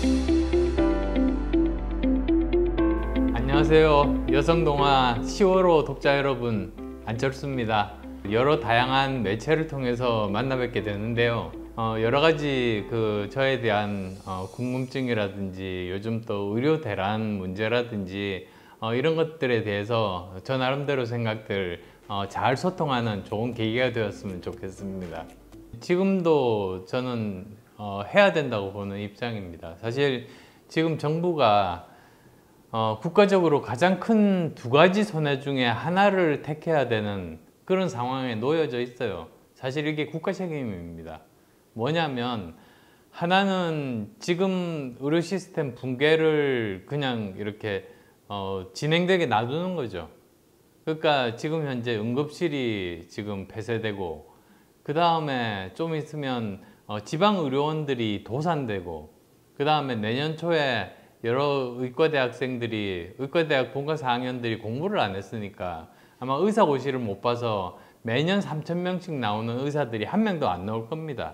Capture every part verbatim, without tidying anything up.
안녕하세요. 여성동화 시월호 독자 여러분, 안철수입니다. 여러 다양한 매체를 통해서 만나 뵙게 되는데요. 어, 여러 가지 그 저에 대한 어, 궁금증이라든지 요즘 또 의료 대란 문제라든지 어, 이런 것들에 대해서 저 나름대로 생각들 어, 잘 소통하는 좋은 계기가 되었으면 좋겠습니다. 지금도 저는 어, 해야 된다고 보는 입장입니다. 사실 지금 정부가 어, 국가적으로 가장 큰 두 가지 손해 중에 하나를 택해야 되는 그런 상황에 놓여져 있어요. 사실 이게 국가 책임입니다. 뭐냐면 하나는 지금 의료 시스템 붕괴를 그냥 이렇게 어, 진행되게 놔두는 거죠. 그러니까 지금 현재 응급실이 지금 폐쇄되고 그 다음에 좀 있으면 어, 지방 의료원들이 도산되고 그 다음에 내년 초에 여러 의과대 학생들이 의과대학 본과 사 학년들이 공부를 안 했으니까 아마 의사고시를 못 봐서 매년 삼천 명씩 나오는 의사들이 한 명도 안 나올 겁니다.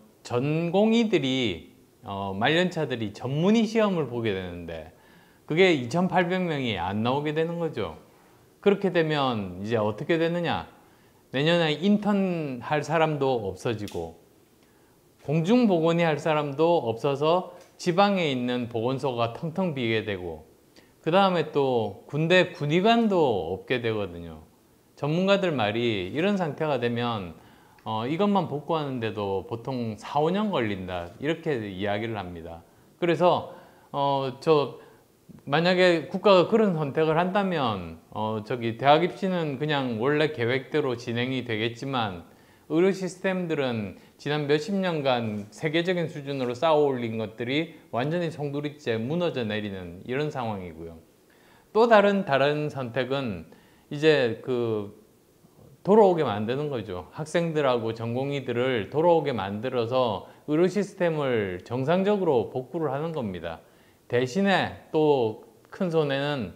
전공의들이 어, 말년차들이 전문의 시험을 보게 되는데 그게 이천팔백 명이 안 나오게 되는 거죠. 그렇게 되면 이제 어떻게 되느냐, 내년에 인턴 할 사람도 없어지고 공중보건의 할 사람도 없어서 지방에 있는 보건소가 텅텅 비게 되고 그 다음에 또 군대 군의관도 없게 되거든요. 전문가들 말이 이런 상태가 되면 어, 이것만 복구하는데도 보통 사, 오 년 걸린다 이렇게 이야기를 합니다. 그래서 어, 저 만약에 국가가 그런 선택을 한다면 어, 저기 대학 입시는 그냥 원래 계획대로 진행이 되겠지만 의료 시스템들은 지난 몇십 년간 세계적인 수준으로 쌓아 올린 것들이 완전히 송두리째 무너져 내리는 이런 상황이고요. 또 다른 다른 선택은 이제 그 돌아오게 만드는 거죠. 학생들하고 전공의들을 돌아오게 만들어서 의료 시스템을 정상적으로 복구를 하는 겁니다. 대신에 또 큰 손해는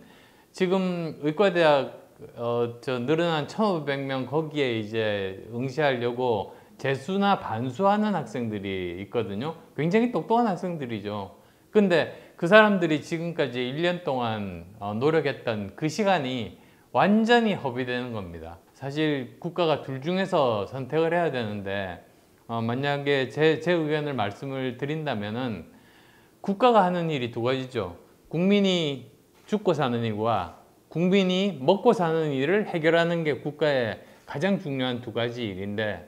지금 의과대학 어, 저 늘어난 천오백 명 거기에 이제 응시하려고 재수나 반수하는 학생들이 있거든요. 굉장히 똑똑한 학생들이죠. 근데 그 사람들이 지금까지 일 년 동안 어, 노력했던 그 시간이 완전히 허비되는 겁니다. 사실 국가가 둘 중에서 선택을 해야 되는데 어, 만약에 제, 제 의견을 말씀을 드린다면은 국가가 하는 일이 두 가지죠. 국민이 죽고 사는 일과 국민이 먹고 사는 일을 해결하는 게 국가의 가장 중요한 두 가지 일인데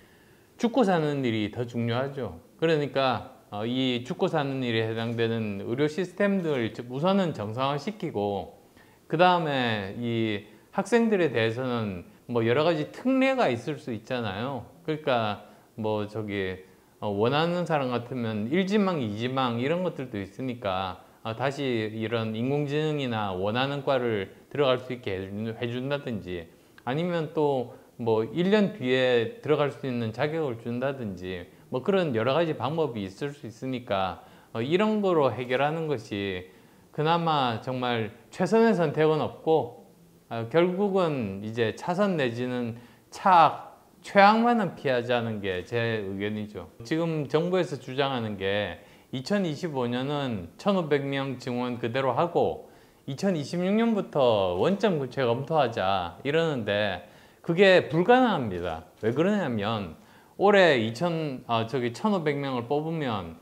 죽고 사는 일이 더 중요하죠. 그러니까 이 죽고 사는 일에 해당되는 의료 시스템들 우선은 정상화시키고 그 다음에 이 학생들에 대해서는 뭐 여러 가지 특례가 있을 수 있잖아요. 그러니까 뭐 저기 원하는 사람 같으면 일지망, 이지망 이런 것들도 있으니까 다시 이런 인공지능이나 원하는 과를 들어갈 수 있게 해준다든지 아니면 또 뭐 일 년 뒤에 들어갈 수 있는 자격을 준다든지 뭐 그런 여러 가지 방법이 있을 수 있으니까 이런 거로 해결하는 것이 그나마 정말 최선의 선택은 없고 결국은 이제 차선 내지는 차악, 최악만은 피하자는 게 제 의견이죠. 지금 정부에서 주장하는 게 이천이십오 년은 천오백 명 증원 그대로 하고 이천이십육 년부터 원점 구체 검토하자 이러는데 그게 불가능합니다. 왜 그러냐면 올해 이천, 아, 저기 천오백 명을 뽑으면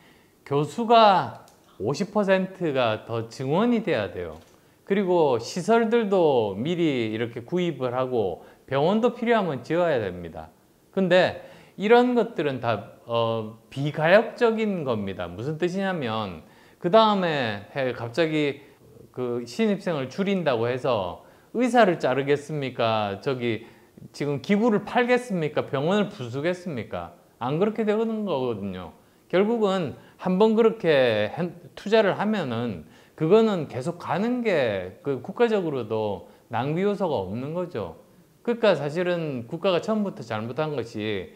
교수가 오십 퍼센트가 더 증원이 돼야 돼요. 그리고 시설들도 미리 이렇게 구입을 하고 병원도 필요하면 지어야 됩니다. 근데 이런 것들은 다 어, 비가역적인 겁니다. 무슨 뜻이냐면 그 다음에 갑자기 그 신입생을 줄인다고 해서 의사를 자르겠습니까? 저기 지금 기구를 팔겠습니까? 병원을 부수겠습니까? 안 그렇게 되는 거거든요. 결국은 한번 그렇게 투자를 하면은 그거는 계속 가는 게 그 국가적으로도 낭비 요소가 없는 거죠. 그러니까 사실은 국가가 처음부터 잘못한 것이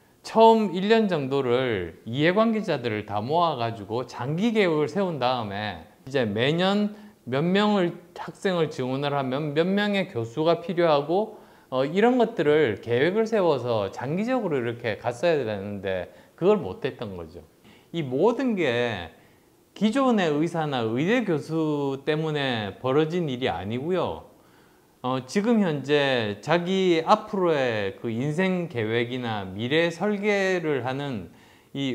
처음 일 년 정도를 이해관계자들을 다 모아가지고 장기 계획을 세운 다음에 이제 매년 몇 명을 학생을 지원을 하면 몇 명의 교수가 필요하고 어, 이런 것들을 계획을 세워서 장기적으로 이렇게 갔어야 되는데 그걸 못했던 거죠. 이 모든 게 기존의 의사나 의대 교수 때문에 벌어진 일이 아니고요. 어, 지금 현재 자기 앞으로의 그 인생 계획이나 미래 설계를 하는 이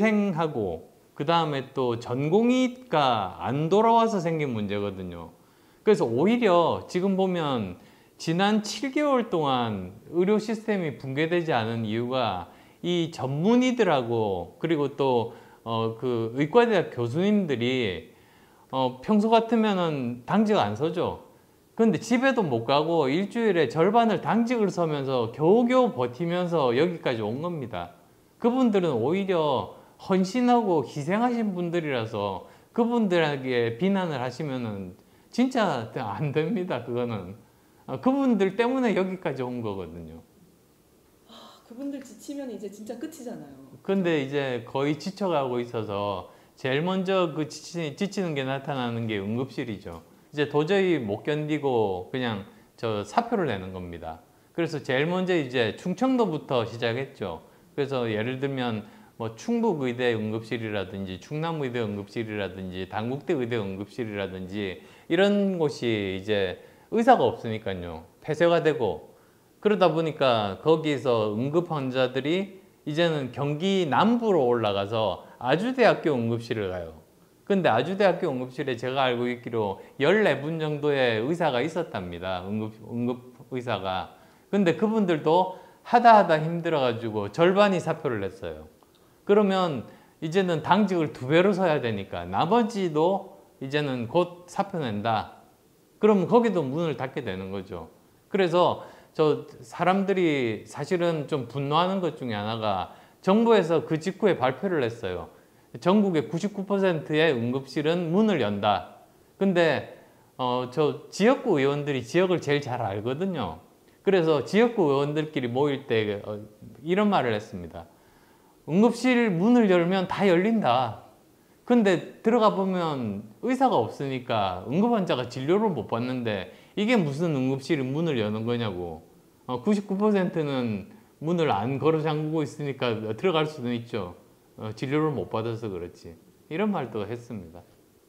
의대생하고 그 다음에 또 전공의가 안 돌아와서 생긴 문제거든요. 그래서 오히려 지금 보면 지난 칠 개월 동안 의료 시스템이 붕괴되지 않은 이유가 이 전문의들하고 그리고 또 어, 그 의과대학 교수님들이 어, 평소 같으면은 당직 안 서죠. 근데 집에도 못 가고 일주일에 절반을 당직을 서면서 겨우겨우 버티면서 여기까지 온 겁니다. 그분들은 오히려 헌신하고 희생하신 분들이라서 그분들에게 비난을 하시면은 진짜 안 됩니다. 그거는 어, 그분들 때문에 여기까지 온 거거든요. 아, 그분들 지치면 이제 진짜 끝이잖아요. 근데 이제 거의 지쳐가고 있어서 제일 먼저 그 지치, 지치는 게 나타나는 게 응급실이죠. 이제 도저히 못 견디고 그냥 저 사표를 내는 겁니다. 그래서 제일 먼저 이제 충청도부터 시작했죠. 그래서 예를 들면 뭐 충북의대 응급실이라든지 충남의대 응급실이라든지 단국대 의대 응급실이라든지 이런 곳이 이제 의사가 없으니까요. 폐쇄가 되고 그러다 보니까 거기서 응급 환자들이 이제는 경기 남부로 올라가서 아주대학교 응급실을 가요. 근데 아주대학교 응급실에 제가 알고 있기로 열네 분 정도의 의사가 있었답니다. 응급, 응급의사가. 근데 그분들도 하다 하다 힘들어가지고 절반이 사표를 냈어요. 그러면 이제는 당직을 두 배로 서야 되니까 나머지도 이제는 곧 사표 낸다. 그러면 거기도 문을 닫게 되는 거죠. 그래서 저 사람들이 사실은 좀 분노하는 것 중에 하나가 정부에서 그 직후에 발표를 했어요. 전국의 구십구 퍼센트의 응급실은 문을 연다. 근데 어, 저 지역구 의원들이 지역을 제일 잘 알거든요. 그래서 지역구 의원들끼리 모일 때 어, 이런 말을 했습니다. 응급실 문을 열면 다 열린다. 근데 들어가 보면 의사가 없으니까 응급 환자가 진료를 못 받는데 이게 무슨 응급실이 문을 여는 거냐고. 어, 구십구 퍼센트는 문을 안 걸어 잠그고 있으니까 들어갈 수는 있죠. 어, 진료를 못 받아서 그렇지. 이런 말도 했습니다.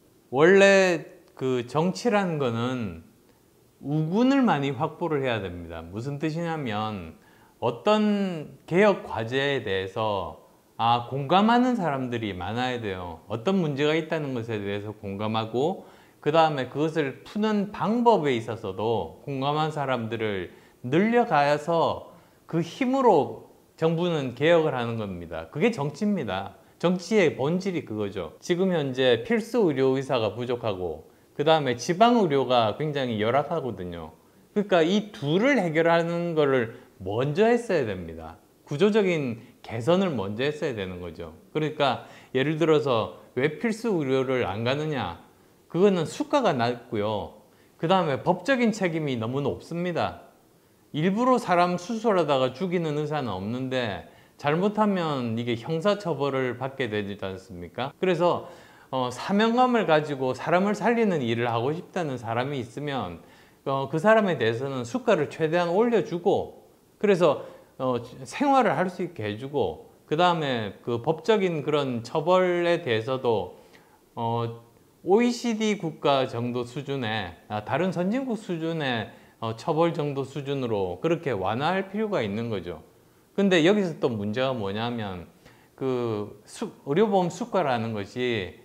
원래 그 정치라는 거는 우군을 많이 확보를 해야 됩니다. 무슨 뜻이냐면 어떤 개혁 과제에 대해서 아, 공감하는 사람들이 많아야 돼요. 어떤 문제가 있다는 것에 대해서 공감하고 그 다음에 그것을 푸는 방법에 있어서도 공감한 사람들을 늘려가서 그 힘으로 정부는 개혁을 하는 겁니다. 그게 정치입니다. 정치의 본질이 그거죠. 지금 현재 필수 의료 의사가 부족하고 그 다음에 지방 의료가 굉장히 열악하거든요. 그러니까 이 둘을 해결하는 거를 먼저 했어야 됩니다. 구조적인 개선을 먼저 했어야 되는 거죠. 그러니까 예를 들어서 왜 필수 의료를 안 가느냐? 그거는 수가가 낮고요. 그 다음에 법적인 책임이 너무 높습니다. 일부러 사람 수술하다가 죽이는 의사는 없는데 잘못하면 이게 형사처벌을 받게 되지 않습니까? 그래서 어, 사명감을 가지고 사람을 살리는 일을 하고 싶다는 사람이 있으면 어, 그 사람에 대해서는 수가를 최대한 올려주고 그래서 어, 생활을 할 수 있게 해주고 그 다음에 그 법적인 그런 처벌에 대해서도 어, 오이시디 국가 정도 수준의 아, 다른 선진국 수준의 어, 처벌 정도 수준으로 그렇게 완화할 필요가 있는 거죠. 근데 여기서 또 문제가 뭐냐면 그 수, 의료보험 수가라는 것이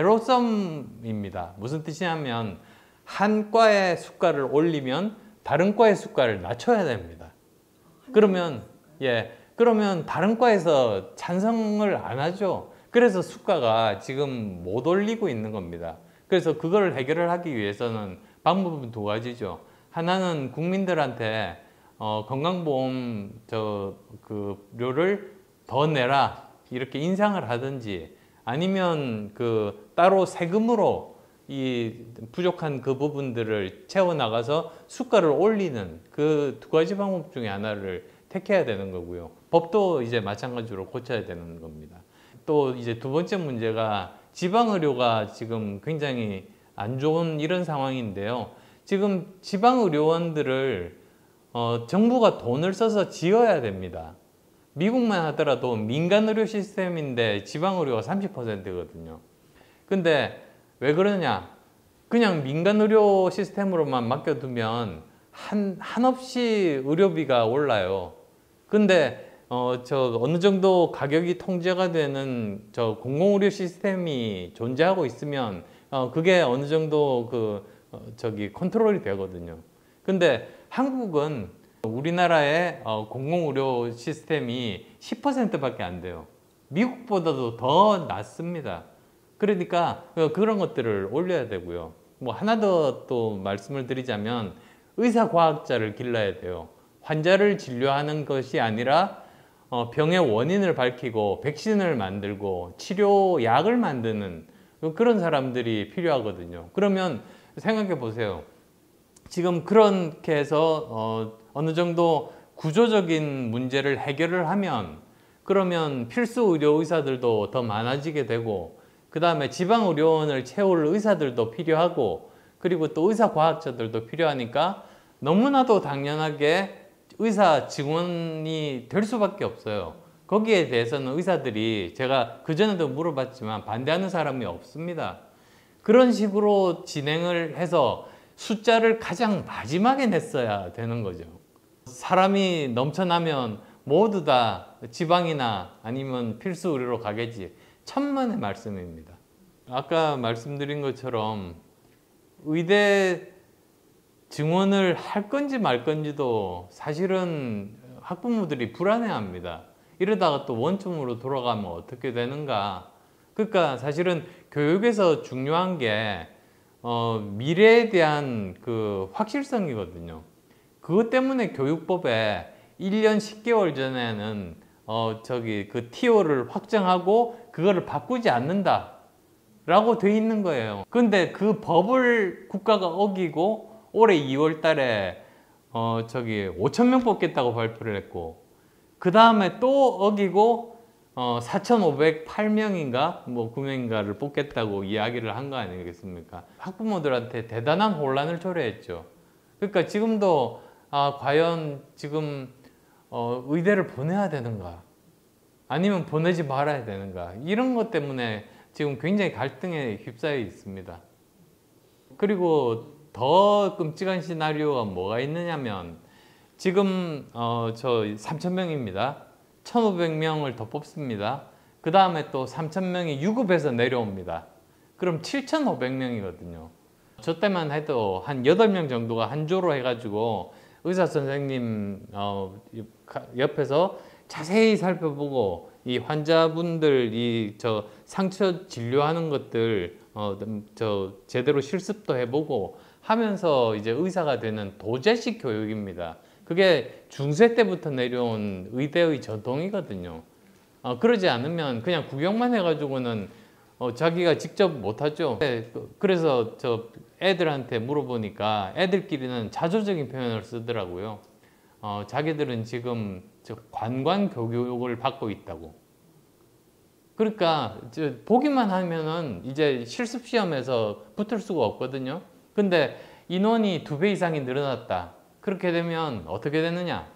제로섬입니다. 무슨 뜻이냐면 한 과의 수가를 올리면 다른 과의 수가를 낮춰야 됩니다. 그러면 예 그러면 다른 과에서 찬성을 안 하죠. 그래서 수가가 지금 못 올리고 있는 겁니다. 그래서 그걸 해결을 하기 위해서는 방법은 두 가지죠. 하나는 국민들한테 어, 건강보험 저그 료를 더 내라 이렇게 인상을 하든지 아니면 그 따로 세금으로 이 부족한 그 부분들을 채워나가서 수가를 올리는 그 두 가지 방법 중에 하나를 택해야 되는 거고요. 법도 이제 마찬가지로 고쳐야 되는 겁니다. 또 이제 두 번째 문제가 지방의료가 지금 굉장히 안 좋은 이런 상황인데요. 지금 지방의료원들을 어, 정부가 돈을 써서 지어야 됩니다. 미국만 하더라도 민간의료 시스템인데 지방의료가 삼십 퍼센트거든요. 근데 왜 그러냐? 그냥 민간 의료 시스템으로만 맡겨두면 한, 한없이 의료비가 올라요. 근데 어, 저 어느 정도 가격이 통제가 되는 저 공공의료 시스템이 존재하고 있으면 어, 그게 어느 정도 그 어, 저기 컨트롤이 되거든요. 근데 한국은 우리나라의 어, 공공의료 시스템이 십 퍼센트밖에 안 돼요. 미국보다도 더 낮습니다. 그러니까 그런 것들을 올려야 되고요. 뭐 하나 더 또 말씀을 드리자면 의사과학자를 길러야 돼요. 환자를 진료하는 것이 아니라 어, 병의 원인을 밝히고 백신을 만들고 치료약을 만드는 그런 사람들이 필요하거든요. 그러면 생각해 보세요. 지금 그렇게 해서 어, 어느 정도 구조적인 문제를 해결을 하면 그러면 필수 의료 의사들도 더 많아지게 되고 그 다음에 지방의료원을 채울 의사들도 필요하고 그리고 또 의사과학자들도 필요하니까 너무나도 당연하게 의사 증원이 될 수밖에 없어요. 거기에 대해서는 의사들이 제가 그전에도 물어봤지만 반대하는 사람이 없습니다. 그런 식으로 진행을 해서 숫자를 가장 마지막에 냈어야 되는 거죠. 사람이 넘쳐나면 모두 다 지방이나 아니면 필수 의료로 가겠지. 천만의 말씀입니다. 아까 말씀드린 것처럼 의대 증원을 할 건지 말 건지도 사실은 학부모들이 불안해합니다. 이러다가 또 원점으로 돌아가면 어떻게 되는가. 그러니까 사실은 교육에서 중요한 게 어, 미래에 대한 그 확실성이거든요. 그것 때문에 교육법에 일 년 십 개월 전에는 어, 저기 그 티오를 확정하고 그거를 바꾸지 않는다 라고 돼 있는 거예요. 근데 그 법을 국가가 어기고 올해 이월 달에 어 저기 오천 명 뽑겠다고 발표를 했고 그 다음에 또 어기고 어 사천오백팔 명인가 뭐 구 명인가를 뽑겠다고 이야기를 한 거 아니겠습니까? 학부모들한테 대단한 혼란을 초래했죠. 그러니까 지금도 아 과연 지금 어 의대를 보내야 되는가 아니면 보내지 말아야 되는가 이런 것 때문에 지금 굉장히 갈등에 휩싸여 있습니다. 그리고 더 끔찍한 시나리오가 뭐가 있느냐면 지금 어, 저 삼천 명입니다. 천오백 명을 더 뽑습니다. 그 다음에 또 삼천 명이 유급해서 내려옵니다. 그럼 칠천오백 명이거든요. 저 때만 해도 한 여덟 명 정도가 한 조로 해가지고 의사 선생님 어, 옆에서 자세히 살펴보고 이 환자분들 이 저 상처 진료하는 것들 어, 저 제대로 실습도 해보고 하면서 이제 의사가 되는 도제식 교육입니다. 그게 중세 때부터 내려온 의대의 전통이거든요. 어, 그러지 않으면 그냥 구경만 해가지고는 어, 자기가 직접 못하죠. 그래서 저 애들한테 물어보니까 애들끼리는 자조적인 표현을 쓰더라고요. 어, 자기들은 지금 저 관관 교육을 받고 있다고. 그러니까 보기만 하면은 이제 실습 시험에서 붙을 수가 없거든요. 근데 인원이 두 배 이상이 늘어났다. 그렇게 되면 어떻게 되느냐?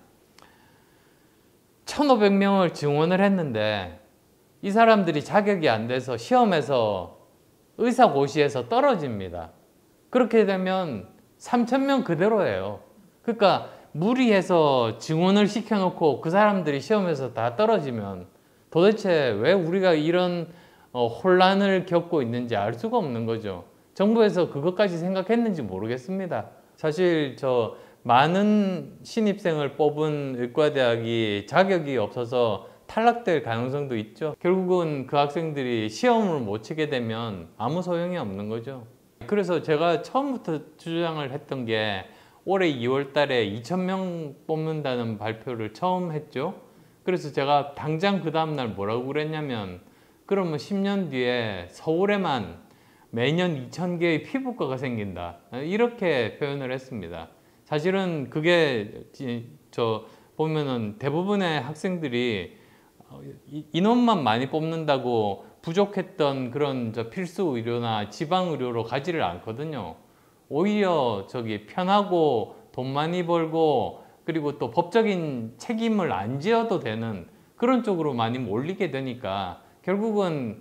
천오백 명을 증원을 했는데 이 사람들이 자격이 안 돼서 시험에서 의사고시에서 떨어집니다. 그렇게 되면 삼천 명 그대로예요. 그러니까 무리해서 증원을 시켜놓고 그 사람들이 시험에서 다 떨어지면 도대체 왜 우리가 이런 어, 혼란을 겪고 있는지 알 수가 없는 거죠. 정부에서 그것까지 생각했는지 모르겠습니다. 사실 저 많은 신입생을 뽑은 의과대학이 자격이 없어서 탈락될 가능성도 있죠. 결국은 그 학생들이 시험을 못 치게 되면 아무 소용이 없는 거죠. 그래서 제가 처음부터 주장을 했던 게 올해 이월 달에 이천 명 뽑는다는 발표를 처음 했죠. 그래서 제가 당장 그 다음날 뭐라고 그랬냐면 그러면 십 년 뒤에 서울에만 매년 이천 개의 피부과가 생긴다. 이렇게 표현을 했습니다. 사실은 그게 저 보면은 대부분의 학생들이 인원만 많이 뽑는다고 부족했던 그런 저 필수 의료나 지방 의료로 가지를 않거든요. 오히려 저기 편하고 돈 많이 벌고 그리고 또 법적인 책임을 안 지어도 되는 그런 쪽으로 많이 몰리게 되니까 결국은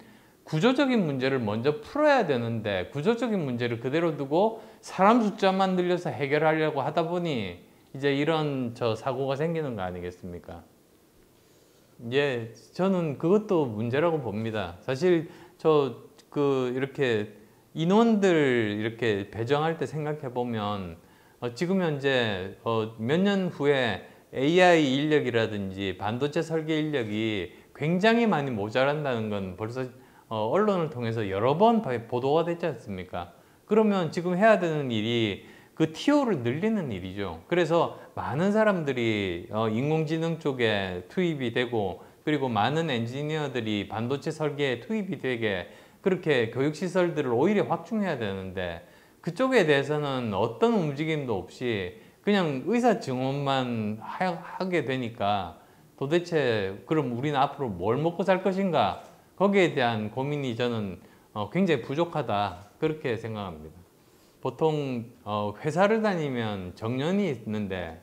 구조적인 문제를 먼저 풀어야 되는데 구조적인 문제를 그대로 두고 사람 숫자만 늘려서 해결하려고 하다 보니 이제 이런 저 사고가 생기는 거 아니겠습니까? 예, 저는 그것도 문제라고 봅니다. 사실 저 그 이렇게 인원들 이렇게 배정할 때 생각해 보면 어 지금 현재 어 몇 년 후에 에이아이 인력이라든지 반도체 설계 인력이 굉장히 많이 모자란다는 건 벌써 어 언론을 통해서 여러 번 보도가 됐지 않습니까? 그러면 지금 해야 되는 일이 그 티오를 늘리는 일이죠. 그래서 많은 사람들이 어 인공지능 쪽에 투입이 되고 그리고 많은 엔지니어들이 반도체 설계에 투입이 되게 그렇게 교육시설들을 오히려 확충해야 되는데 그쪽에 대해서는 어떤 움직임도 없이 그냥 의사 증언만 하게 되니까 도대체 그럼 우리는 앞으로 뭘 먹고 살 것인가? 거기에 대한 고민이 저는 굉장히 부족하다 그렇게 생각합니다. 보통 회사를 다니면 정년이 있는데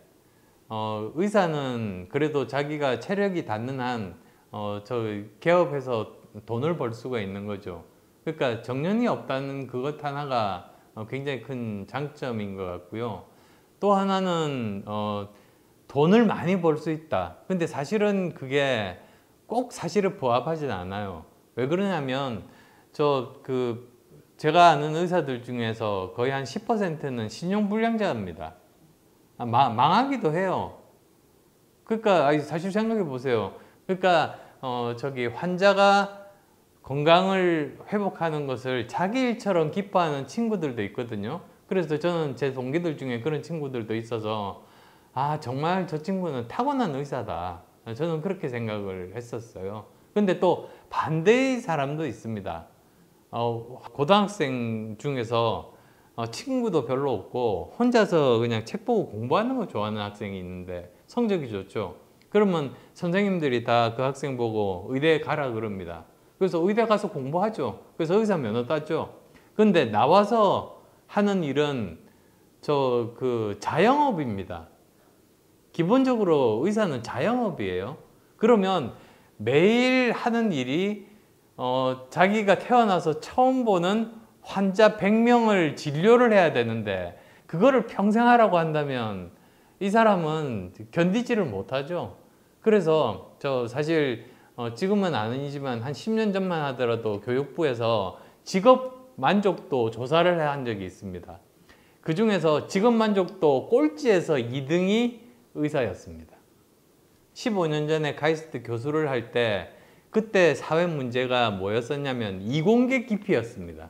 의사는 그래도 자기가 체력이 닿는 한 저 개업해서 돈을 벌 수가 있는 거죠. 그러니까 정년이 없다는 그것 하나가 굉장히 큰 장점인 것 같고요. 또 하나는 어, 돈을 많이 벌 수 있다. 근데 사실은 그게 꼭 사실을 부합하진 않아요. 왜 그러냐면 저 그 제가 아는 의사들 중에서 거의 한 십 퍼센트는 신용불량자입니다. 아, 마, 망하기도 해요. 그러니까 아니, 사실 생각해 보세요. 그러니까 어, 저기 환자가 건강을 회복하는 것을 자기 일처럼 기뻐하는 친구들도 있거든요. 그래서 저는 제 동기들 중에 그런 친구들도 있어서 아 정말 저 친구는 타고난 의사다. 저는 그렇게 생각을 했었어요. 근데 또 반대의 사람도 있습니다. 어, 고등학생 중에서 어, 친구도 별로 없고 혼자서 그냥 책 보고 공부하는 거 좋아하는 학생이 있는데 성적이 좋죠. 그러면 선생님들이 다 그 학생 보고 의대에 가라 그럽니다. 그래서 의대 가서 공부하죠. 그래서 의사 면허 땄죠. 근데 나와서 하는 일은 저 그 자영업입니다. 기본적으로 의사는 자영업이에요. 그러면 매일 하는 일이 어 자기가 태어나서 처음 보는 환자 백 명을 진료를 해야 되는데 그거를 평생 하라고 한다면 이 사람은 견디지를 못하죠. 그래서 저 사실 어 지금은 아니지만 한 십 년 전만 하더라도 교육부에서 직업 만족도 조사를 한 적이 있습니다. 그 중에서 직업 만족도 꼴찌에서 이 등이 의사였습니다. 십오 년 전에 카이스트 교수를 할 때 그때 사회 문제가 뭐였었냐면 이공계 기피였습니다.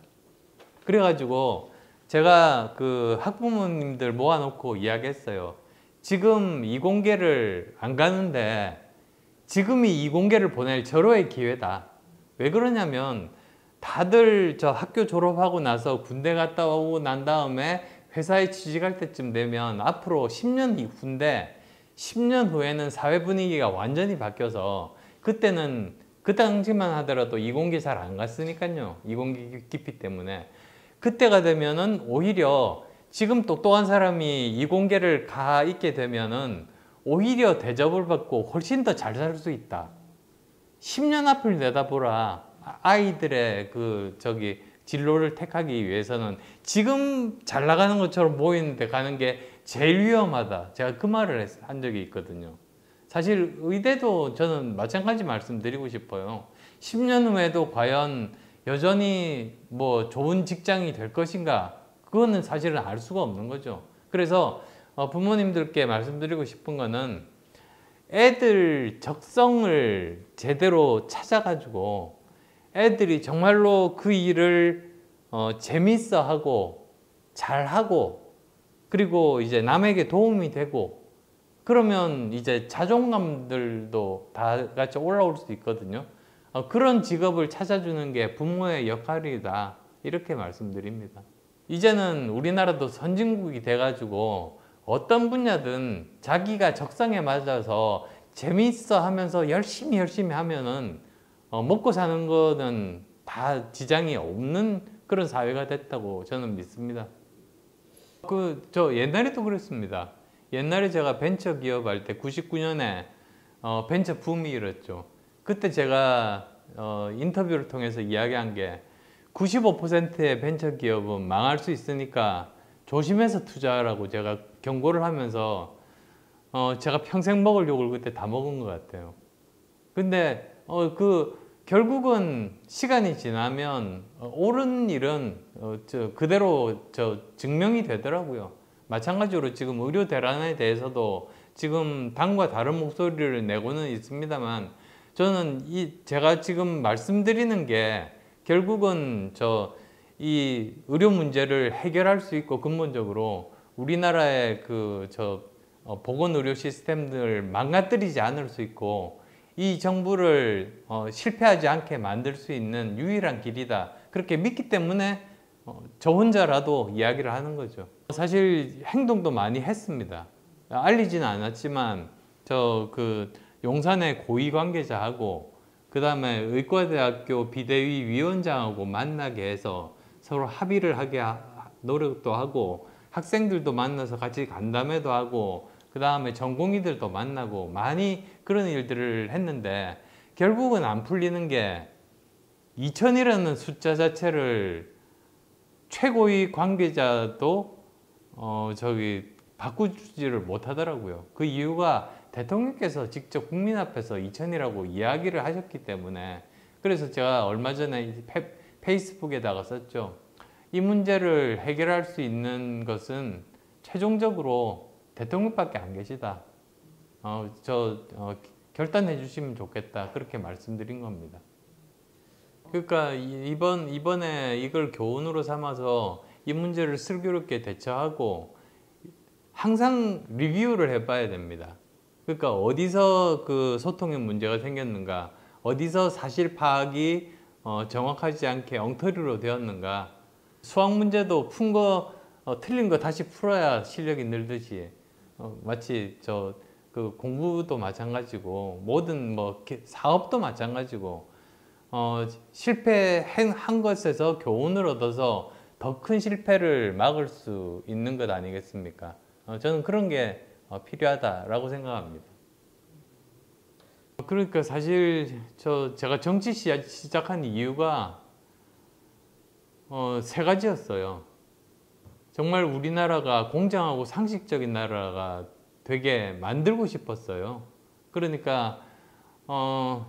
그래가지고 제가 그 학부모님들 모아놓고 이야기했어요. 지금 이공계를 안 가는데 지금이 이공계를 보낼 절호의 기회다. 왜 그러냐면 다들 저 학교 졸업하고 나서 군대 갔다 오고 난 다음에 회사에 취직할 때쯤 되면 앞으로 십 년 후인데 십 년 후에는 사회 분위기가 완전히 바뀌어서 그때는 그 당시만 하더라도 이공계 잘 안 갔으니까요. 이공계 기피 때문에. 그때가 되면은 오히려 지금 똑똑한 사람이 이공계를 가 있게 되면은 오히려 대접을 받고 훨씬 더 잘 살 수 있다. 십 년 앞을 내다보라. 아이들의 그 저기 진로를 택하기 위해서는 지금 잘 나가는 것처럼 보이는데 가는 게 제일 위험하다. 제가 그 말을 했, 한 적이 있거든요. 사실 의대도 저는 마찬가지 말씀드리고 싶어요. 십 년 후에도 과연 여전히 뭐 좋은 직장이 될 것인가? 그거는 사실은 알 수가 없는 거죠. 그래서 부모님들께 말씀드리고 싶은 거는 애들 적성을 제대로 찾아가지고 애들이 정말로 그 일을 어, 재밌어 하고 잘하고 그리고 이제 남에게 도움이 되고 그러면 이제 자존감들도 다 같이 올라올 수 있거든요. 어, 그런 직업을 찾아주는 게 부모의 역할이다. 이렇게 말씀드립니다. 이제는 우리나라도 선진국이 돼가지고 어떤 분야든 자기가 적성에 맞아서 재밌어 하면서 열심히 열심히 하면은 어, 먹고 사는 거는 다 지장이 없는 그런 사회가 됐다고 저는 믿습니다. 그 저 옛날에도 그랬습니다. 옛날에 제가 벤처 기업 할 때 구십구 년에 어, 벤처 붐이 일었죠. 그때 제가 어, 인터뷰를 통해서 이야기한 게 구십오 퍼센트의 벤처기업은 망할 수 있으니까 조심해서 투자하라고 제가 경고를 하면서 어, 제가 평생 먹을 욕을 그때 다 먹은 것 같아요. 근데 어, 그 결국은 시간이 지나면 어, 옳은 일은 어, 저 그대로 저 증명이 되더라고요. 마찬가지로 지금 의료 대란에 대해서도 지금 당과 다른 목소리를 내고는 있습니다만 저는 이 제가 지금 말씀드리는 게 결국은 저 이 의료 문제를 해결할 수 있고 근본적으로 우리나라의 그 저 어, 보건 의료 시스템들을 망가뜨리지 않을 수 있고 이 정부를 어, 실패하지 않게 만들 수 있는 유일한 길이다. 그렇게 믿기 때문에 어, 저 혼자라도 이야기를 하는 거죠. 사실 행동도 많이 했습니다. 알리지는 않았지만 저 그 용산의 고위 관계자하고 그 다음에 의과대학교 비대위 위원장하고 만나게 해서 서로 합의를 하게 하, 노력도 하고 학생들도 만나서 같이 간담회도 하고 그 다음에 전공의들도 만나고 많이 그런 일들을 했는데 결국은 안 풀리는 게 이천이라는 숫자 자체를 최고위 관계자도 어 저기 바꾸지를 못하더라고요. 그 이유가 대통령께서 직접 국민 앞에서 이천이라고 이야기를 하셨기 때문에. 그래서 제가 얼마 전에 페, 페이스북에다가 썼죠. 이 문제를 해결할 수 있는 것은 최종적으로 대통령밖에 안 계시다. 어, 저 어, 결단해 주시면 좋겠다. 그렇게 말씀드린 겁니다. 그러니까 이번 이번에 이걸 교훈으로 삼아서 이 문제를 슬기롭게 대처하고 항상 리뷰를 해봐야 됩니다. 그러니까 어디서 그 소통의 문제가 생겼는가, 어디서 사실 파악이 어, 정확하지 않게 엉터리로 되었는가. 수학 문제도 푼 거 어, 틀린 거 다시 풀어야 실력이 늘듯이 어, 마치 저 그 공부도 마찬가지고 모든 뭐 사업도 마찬가지고 어, 실패한 것에서 교훈을 얻어서 더 큰 실패를 막을 수 있는 것 아니겠습니까? 어, 저는 그런 게 어, 필요하다라고 생각합니다. 그러니까 사실 저 제가 정치 시작한 이유가 어, 세 가지였어요. 정말 우리나라가 공정하고 상식적인 나라가 되게 만들고 싶었어요. 그러니까 어,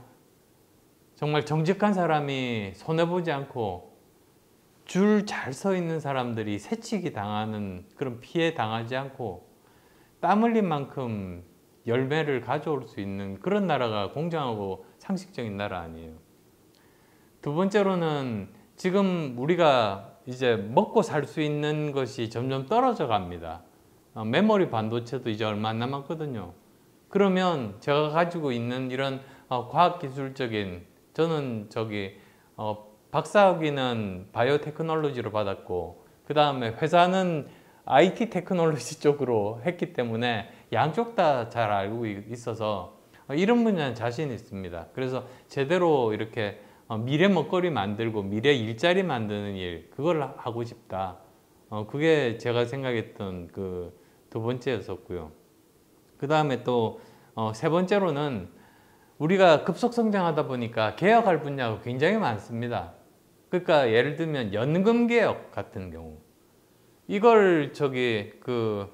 정말 정직한 사람이 손해보지 않고 줄 잘 서 있는 사람들이 새치기 당하는 그런 피해 당하지 않고 땀 흘린 만큼 열매를 가져올 수 있는 그런 나라가 공정하고 상식적인 나라 아니에요. 두 번째로는 지금 우리가 이제 먹고 살 수 있는 것이 점점 떨어져 갑니다. 어, 메모리 반도체도 이제 얼마 안 남았거든요. 그러면 제가 가지고 있는 이런 어, 과학기술적인 저는 저기 어, 박사학위는 바이오테크놀로지로 받았고 그 다음에 회사는 아이티 테크놀로지 쪽으로 했기 때문에 양쪽 다 잘 알고 있어서 어, 이런 분야는 자신 있습니다. 그래서 제대로 이렇게 어, 미래 먹거리 만들고 미래 일자리 만드는 일 그걸 하고 싶다. 어, 그게 제가 생각했던 그 두 번째였었고요. 그 다음에 또 어, 세 번째로는 우리가 급속 성장하다 보니까 개혁할 분야가 굉장히 많습니다. 그러니까 예를 들면 연금 개혁 같은 경우 이걸 저기 그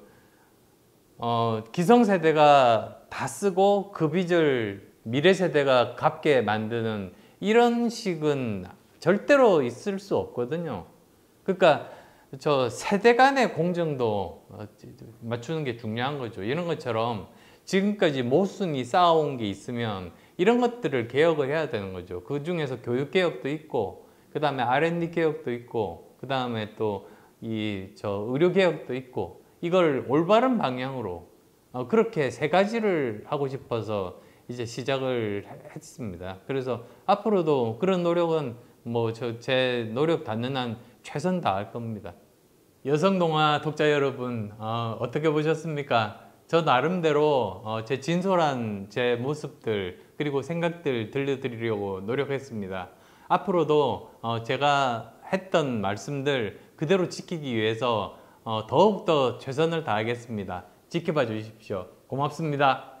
어, 기성세대가 다 쓰고 그 빚을 미래 세대가 갚게 만드는 이런 식은 절대로 있을 수 없거든요. 그러니까 저 세대 간의 공정도 맞추는 게 중요한 거죠. 이런 것처럼 지금까지 모순이 쌓아온 게 있으면 이런 것들을 개혁을 해야 되는 거죠. 그 중에서 교육 개혁도 있고, 그 다음에 알 앤 디 개혁도 있고, 그 다음에 또 이 저 의료 개혁도 있고, 이걸 올바른 방향으로 어, 그렇게 세 가지를 하고 싶어서 이제 시작을 했습니다. 그래서 앞으로도 그런 노력은 뭐 저 제 노력 닿는 한 최선 다할 겁니다. 여성동화 독자 여러분 어, 어떻게 보셨습니까? 저 나름대로 어, 제 진솔한 제 모습들 그리고 생각들 들려드리려고 노력했습니다. 앞으로도 어, 제가 했던 말씀들 그대로 지키기 위해서 어, 더욱더 최선을 다하겠습니다. 지켜봐 주십시오. 고맙습니다.